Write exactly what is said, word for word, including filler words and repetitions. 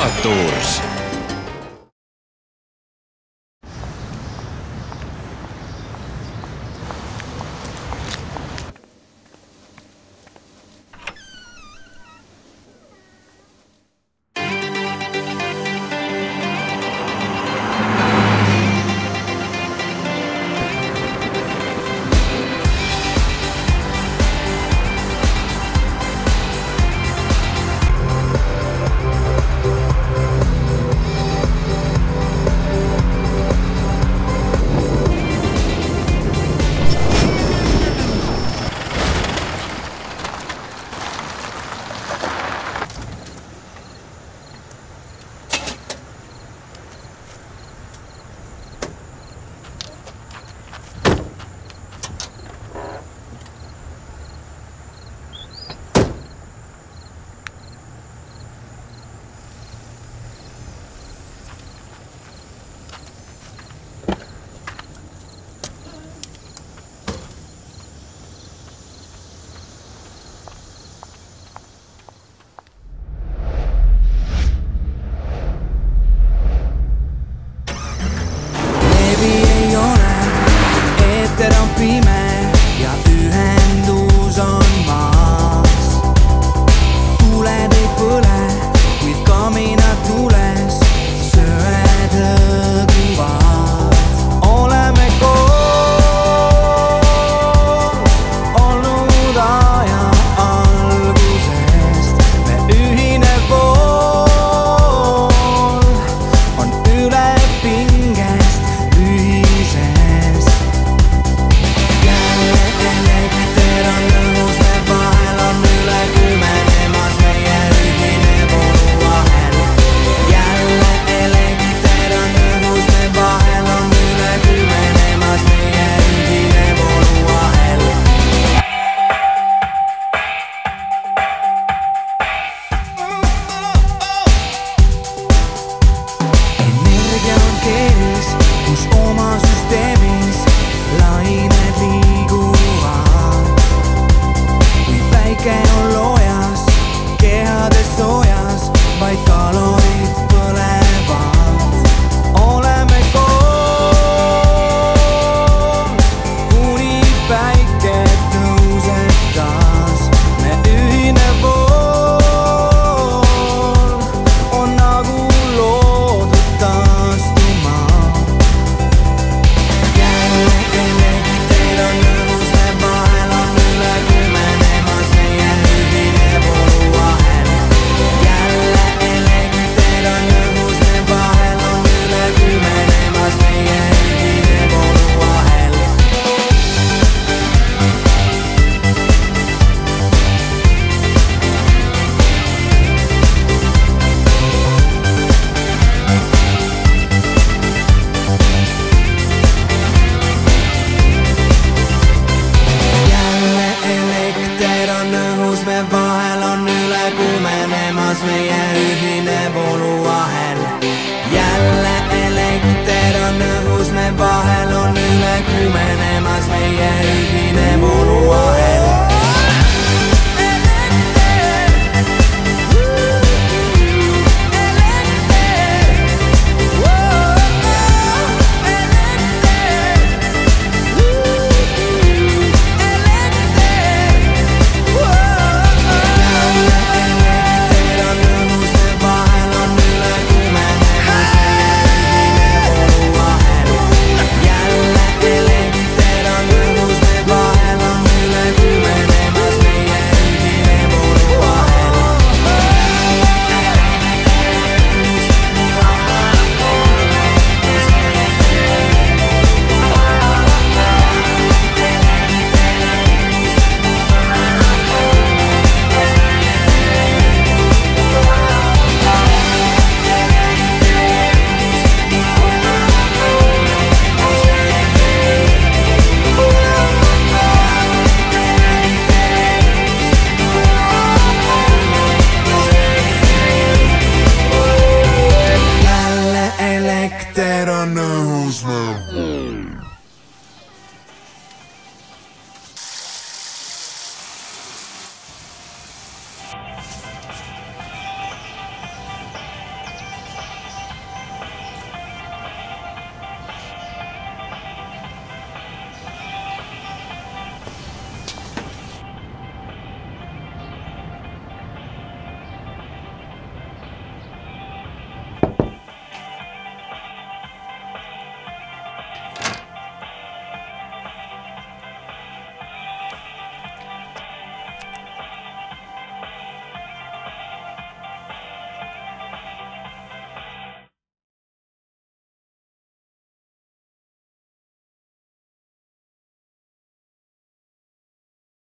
Novatours. Ja ühendus on maas. Tuled ei põle, kuid kaminad tules söed hõõguvad. Oleme koos olnud aja algusest. Me ühine vool on üle pingest ühises. Elekter on õhus, me vahel on üle kuumenemas meie ühine vooluvahel. Jälle elekter on õhus, me vahel on üle kuumenemas meie ühine vooluvahel. Energia on keeris, kus oma süsteemis lained liiguvad. Kui päike on loojas, kehades soojas, vaid kalorid põlevad. Oleme koos, kuni päike tõuseb taas. Me ühine vool on nagu loodud taastuma. Jälle elekter on õhus, me vahel on üle kuumenemas meie ühine vooluvahel. Jälle elekter on õhus, me vahel on üle kuumenemas meie ühine vooluvahel. Jälle elekter on õhus, me vahel on üle kuumenemas meie ühine vooluvahel. Jälle elekter on õhus, me vahel on üle kuumenemas meie ühine vooluvahel. Elekter on õhus meil.